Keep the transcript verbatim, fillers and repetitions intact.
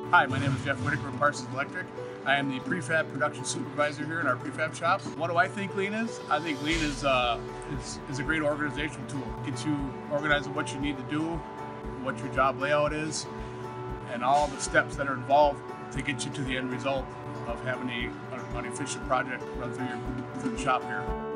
Hi, my name is Geoff Whitaker with Parsons Electric. I am the prefab production supervisor here in our prefab shop. What do I think Lean is? I think Lean is, uh, is, is a great organizational tool. It gets you organized with what you need to do, what your job layout is, and all the steps that are involved to get you to the end result of having a, an efficient project run through, your, through the shop here.